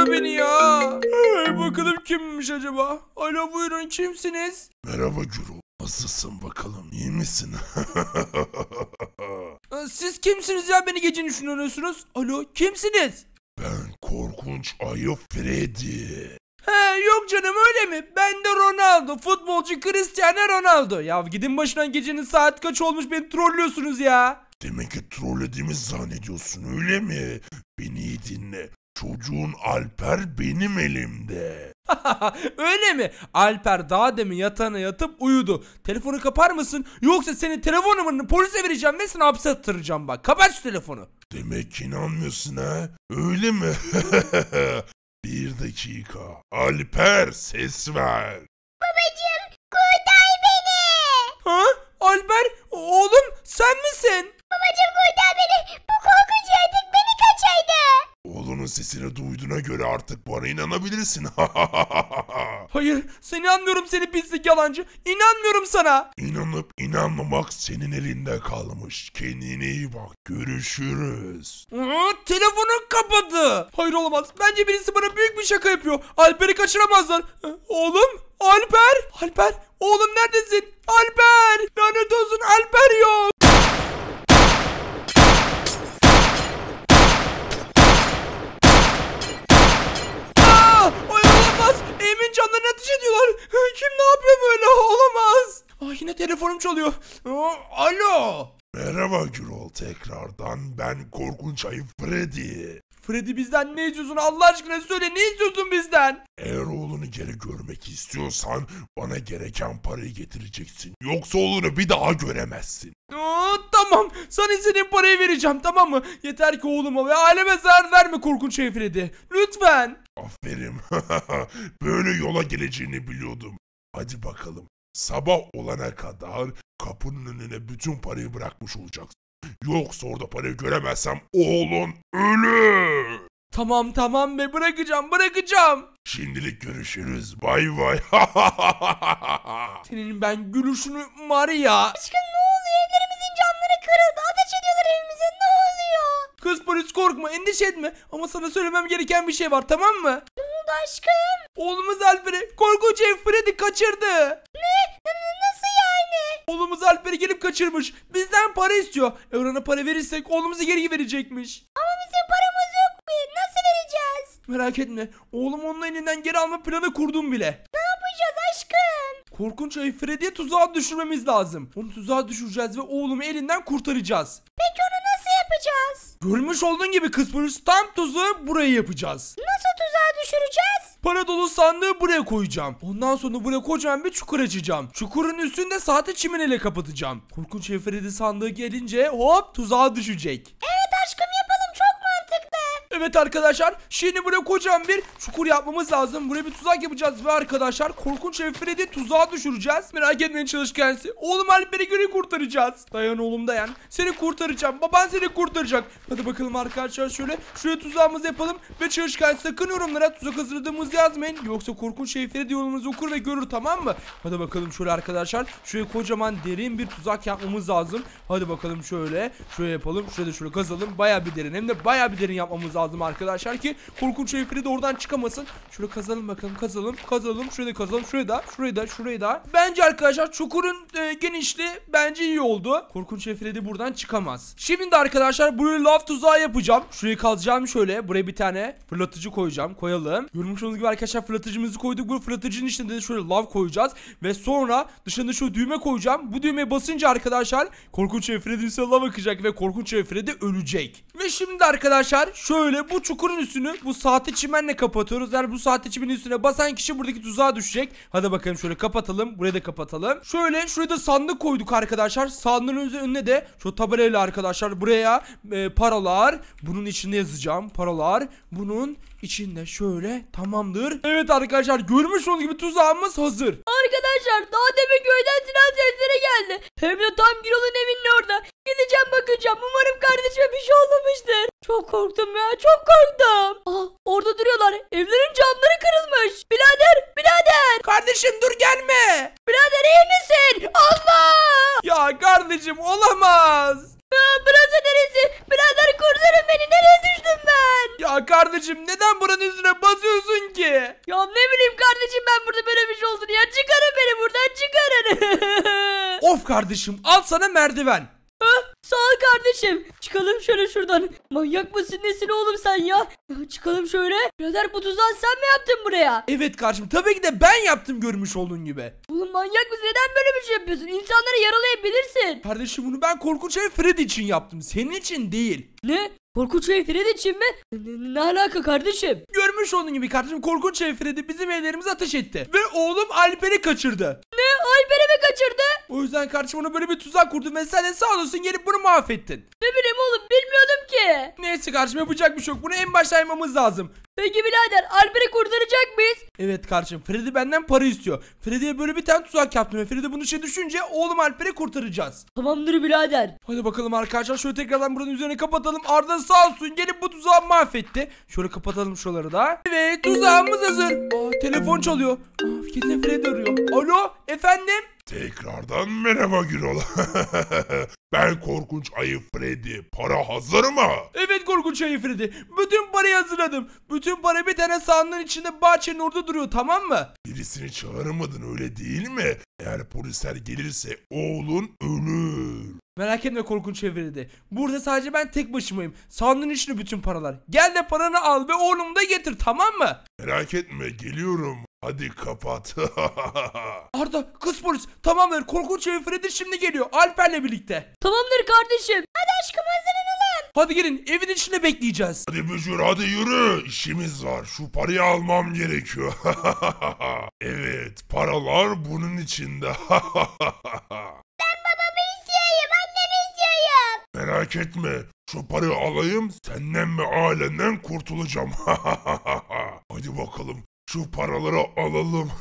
arıyor beni ya. Bakalım kimmiş acaba? Alo buyurun kimsiniz? Merhaba Gürol. Nasılsın bakalım, iyi misin? Siz kimsiniz ya beni gece düşünüyorsunuz? Alo kimsiniz? Ben korkunç ayı Freddy. He yok canım öyle mi? Ben de Ronaldo. Futbolcu Cristiano Ronaldo. Ya gidin başından gecenin saat kaç olmuş beni trollüyorsunuz ya. Demek ki trollediğimi zannediyorsun öyle mi? Beni iyi dinle. Çocuğun Alper benim elimde. Öyle mi? Alper daha demin yatağına yatıp uyudu. Telefonu kapar mısın? Yoksa senin telefon numaranı polise vereceğim ve seni hapse attıracağım bak. Kapat şu telefonu. Demek ki inanmıyorsun ha? Öyle mi? Bir dakika. Alper ses ver. Babacım kurtar beni. Ha? Alper? Oğlum sen misin? Babacım kurtar beni. Bu korkunç yaratık beni kaçırdı. Oğlunun sesini duyduğuna göre artık bana inanabilirsin. Hayır seni anlıyorum seni pislik yalancı. İnanmıyorum sana. İnanıp inanmamak senin elinde kalmış. Kendine iyi bak. Görüşürüz. Telefonu kapadı. Hayır olamaz. Bence birisi bana büyük bir şaka yapıyor. Alper'i kaçıramazlar. Oğlum? Alper? Alper? Oğlum neredesin? Alper! Lanet olsun Alper yok. Olamaz. Emin canlarına ateş ediyorlar. Kim ne yapıyor böyle? Olamaz. Yine telefonum çalıyor. Alo. Merhaba Gürol tekrardan. Ben korkunç ayı Freddy. Freddy bizden ne istiyorsun Allah aşkına söyle ne istiyorsun bizden? Eğer oğlunu geri görmek istiyorsan bana gereken parayı getireceksin. Yoksa oğlunu bir daha göremezsin. Tamam sana istediğin parayı vereceğim tamam mı? Yeter ki oğluma ve aileme zarar verme korkunç şey Freddy. Lütfen. Aferin. Böyle yola geleceğini biliyordum. Hadi bakalım. Sabah olana kadar kapının önüne bütün parayı bırakmış olacaksın. Yoksa orada parayı göremezsem oğlun ölür. Tamam be bırakacağım. Şimdilik görüşürüz. Bay bay. Senin ben gülüşünü var ya. Aşkım ne oluyor? Evlerimizin camları kırıldı. Ateş ediyorlar evimize. Ne oluyor? Kız polis korkma endişe etme. Ama sana söylemem gereken bir şey var tamam mı? Ne oldu aşkım? Oğlumuz Alper'i korkunç ev Freddy kaçırdı. Nasıl yani? Oğlumuz Alper'i gelip kaçırmış. Bizden para istiyor. Ona para verirsek oğlumuzu geri verecekmiş. Ama bizim paramız yok mu? Nasıl vereceğiz? Merak etme. Oğlum onun elinden geri alma planı kurdum bile. Ne yapacağız aşkım? Korkunç ayı Freddy'ye tuzağa düşürmemiz lazım. Onu tuzağa düşüreceğiz ve oğlumu elinden kurtaracağız. Peki onu nasıl yapacağız? Görmüş olduğun gibi kız polis tam tuzağı buraya yapacağız. Nasıl tuzağa düşüreceğiz? Para dolu sandığı buraya koyacağım. Ondan sonra buraya kocaman bir çukur açacağım. Çukurun üstünde sahte çimeneyle kapatacağım. Korkunç ayı Freddy sandığı gelince hop tuzağa düşecek. Evet aşkım yapalım çok mantıklı. Evet arkadaşlar şimdi buraya kocaman bir çukur yapmamız lazım. Buraya bir tuzak yapacağız ve arkadaşlar korkunç ev Freddy tuzağa düşüreceğiz. Merak etmeyin çalışkansı. Oğlum Alper'i geri kurtaracağız. Dayan oğlum dayan. Seni kurtaracağım. Baban seni kurtaracak. Hadi bakalım arkadaşlar şuraya tuzağımızı yapalım. Ve çalışkan sakın yorumlara tuzak hazırladığımızı yazmayın. Yoksa korkunç ev Freddy yolumuzu okur ve görür tamam mı? Hadi bakalım şöyle arkadaşlar. Şuraya kocaman derin bir tuzak yapmamız lazım. Hadi bakalım şöyle yapalım. Şurada şöyle kazalım. Baya bir derin hem de baya bir derin yapmamız lazım arkadaşlar ki korkunç ev Freddy oradan çıkamasın. Şöyle kazalım bakalım kazalım. Şurada kazalım. Şurayı da. Bence arkadaşlar çukurun genişliği bence iyi oldu. Korkunç ev Freddy buradan çıkamaz. Şimdi de arkadaşlar buraya lav tuzağı yapacağım. Şurayı kazacağım şöyle. Buraya bir tane fırlatıcı koyalım. Görmüş olduğunuz gibi arkadaşlar fırlatıcımızı koyduk. Bu fırlatıcının içinde de şöyle lav koyacağız. Ve sonra dışında şu düğme koyacağım. Bu düğmeye basınca arkadaşlar korkunç ev Freddy ise lav akacak ve korkunç ev Freddy ölecek. Ve şimdi arkadaşlar şöyle bu çukurun üstünü bu sahte çimenle kapatıyoruz. Yani bu sahte çimenin üstüne basan kişi buradaki tuzağa düşecek. Hadi bakalım şöyle kapatalım. Burayı da kapatalım. Şöyle şuraya da sandık koyduk arkadaşlar. Sandığın önüne de şu tabelayla arkadaşlar buraya paralar. Bunun içinde yazacağım. Paralar. Bunun içinde şöyle tamamdır. Evet arkadaşlar görmüş olduğunuz gibi tuzağımız hazır. Arkadaşlar daha demin köyden silah sesleri geldi. Hem de tam Gürol'un evinin orada. Gideceğim bakacağım. Umarım kardeşime bir şey olmamıştır. Çok korktum ya çok korktum. Orada duruyorlar. Evlerin camları kırılmış. Birader. Kardeşim dur gelme. Birader iyi misin? Allah. Ya kardeşim olamaz. Burası neresi? Birader kurtarın beni. Nereye düştüm ben? Ya kardeşim neden buranın üstüne basıyorsun ki? Ya ne bileyim kardeşim, ben burada böyle bir şey olduğunu ya. Çıkarın beni buradan, çıkarın. Of kardeşim, al sana merdiven. Sağ ol kardeşim. Çıkalım şöyle şuradan. Manyak mısın nesin oğlum sen ya? Çıkalım şöyle. Birader, bu tuzağı sen mi yaptın buraya? Evet kardeşim, tabii ki de ben yaptım görmüş olduğun gibi. Oğlum manyak mısın? Neden böyle bir şey yapıyorsun? İnsanları yaralayabilirsin. Kardeşim bunu ben korkunç ev Freddy için yaptım. Senin için değil. Ne? Korkunç ev Fred için mi? Ne alaka kardeşim? Görmüş olduğun gibi kardeşim, korkunç ev Freddy bizim evlerimize ateş etti. Ve oğlum Alper'i kaçırdı. Ne? Alper'i mi kaçırdı? O yüzden kardeşim ona böyle bir tuzak kurdum ve sen de sağ olasın gelip bunu mahvettin. Ne bileyim oğlum, bilmiyordum ki. Neyse kardeşim, yapacak bir şey yok. Bunu en başta yapmamız lazım. Peki birader, Alper'i kurtaracak mıyız? Evet kardeşim, Freddy benden para istiyor. Freddy'ye böyle bir tane tuzak yaptım ve Freddy bunu işe düşünce oğlum Alper'i kurtaracağız. Tamamdır birader. Hadi bakalım arkadaşlar, şöyle tekrardan buranın üzerine kapatalım. Arda sağ olsun gelip bu tuzağı mahvetti. Şöyle kapatalım şuraları da. Evet, tuzağımız hazır. Telefon çalıyor. Kesin Freddy arıyor. Alo, efendim? Tekrardan merhaba Gürol. Ben korkunç ayı Freddy. Para hazır mı? Evet korkunç ayı Freddy. Bütün parayı hazırladım. Bütün para bir tane sandığın içinde bahçenin orada duruyor, tamam mı? Birisini çağırmadın öyle değil mi? Eğer polisler gelirse oğlun ölür. Merak etme korkunç ayı Freddy. Burada sadece ben tek başımayım. Sandığın içinde bütün paralar. Gel de paranı al ve oğlumu da getir, tamam mı? Merak etme geliyorum. Hadi kapat. Arda, kız polis. Tamamdır, korkunç ayı Freddy şimdi geliyor. Alper'le birlikte. Tamamdır kardeşim. Hadi aşkım, hazırlanalım. Hadi gelin, evin içinde bekleyeceğiz. Hadi bücür hadi yürü. İşimiz var. Şu parayı almam gerekiyor. Evet paralar bunun içinde. Merak etme. Şu parayı alayım. Senden ve ailenden kurtulacağım. Hadi bakalım. Şu paraları alalım.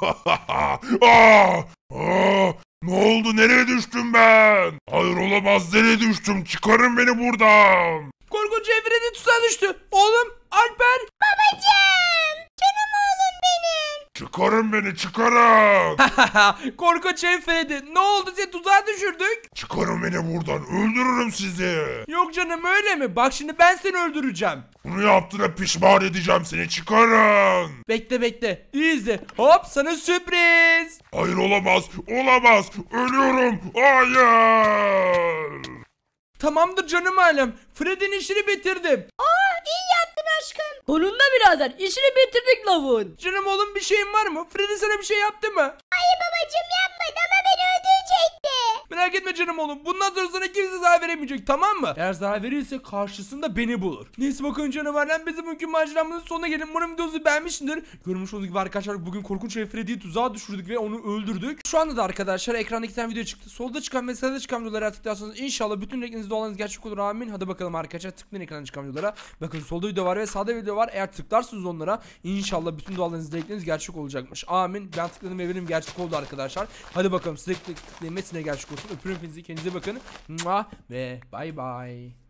Ne oldu? Nereye düştüm ben? Hayır olamaz. Nereye düştüm? Çıkarın beni buradan. Korkunç ayı Freddy tuzağa düştü. Oğlum, Alper. Babacığım. Canım oğlum benim. Çıkarın beni çıkarın. Korkunç ayı Freddy. Ne oldu, seni tuzağa düşürdük? Çıkarın beni buradan. Öldürürüm sizi. Yok canım, öyle mi? Bak şimdi ben seni öldüreceğim. Bunu yaptığına pişman edeceğim seni. Çıkarın. Bekle bekle. İyi izle. Hop, sana sürpriz. Hayır olamaz. Olamaz. Ölüyorum. Hayır. Tamamdır canım ailem. Freddy'nin işini bitirdim. İyi yaptın aşkım. Sonunda birader, işini bitirdik lavuğun. Canım oğlum, bir şeyin var mı? Freddy sana bir şey yaptı mı? Hayır babacığım, yapmadı ama beni öldürecekti. Merak etme canım oğlum. Bundan sonra sana kimse zarar veremeyecek, tamam mı? Eğer zarar verirse karşısında beni bulur. Neyse bakın canım ailem, bizim bugün maceramızın sonuna gelin. Umarım videomuzu beğenmişsindir. Görmüş olduğunuz gibi arkadaşlar, bugün korkunç ayı Freddy'yi tuzağa düşürdük ve onu öldürdük. Şu anda da arkadaşlar ekranda 2 tane video çıktı. Solda çıkan ve sağda çıkan videolara tıklarsanız inşallah bütün renkleriniz doğalarınız gerçek olur, amin. Hadi bakalım arkadaşlar, tıklayın ekranda çıkan videolara. Bakın solda video var ve sağda video var. Eğer tıklarsınız onlara inşallah bütün dualarınız, dilekleriniz gerçek olacakmış. Amin. Ben tıkladım ve benim gerçek oldu arkadaşlar. Hadi bakalım size tıklayın ve size gerçek olsun. Öpüyorum hepinizi. Kendinize bakın. Ve bay bay.